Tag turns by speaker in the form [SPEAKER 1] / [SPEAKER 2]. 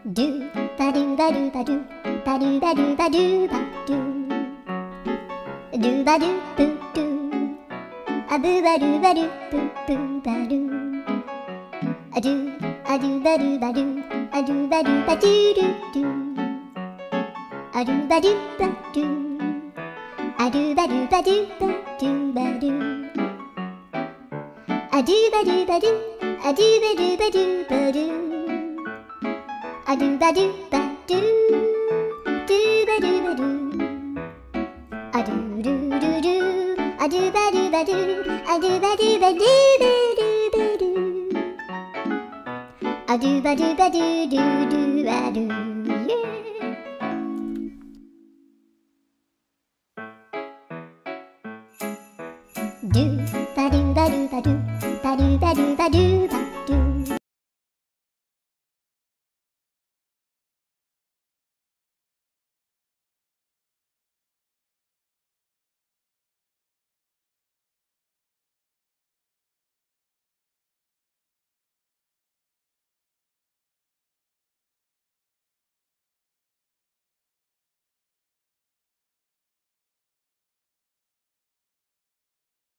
[SPEAKER 1] ドゥバドゥバドゥバドゥバドゥバドゥバドゥバドゥドゥバドゥブドゥアブバドゥバドゥブブバドゥアドゥアドゥバドゥバドゥアドゥバドゥバドゥドゥドゥアドゥバドゥバドゥアドゥバドゥバドゥバドゥバドゥアドゥバドゥバドゥアドゥバドゥバドゥバドゥアドゥバドゥバドゥドゥバドゥバドゥアドゥルルルアドゥバドゥバドゥアドゥバドゥバドゥバドゥバドゥアドゥバドゥバドゥドゥドゥアドゥ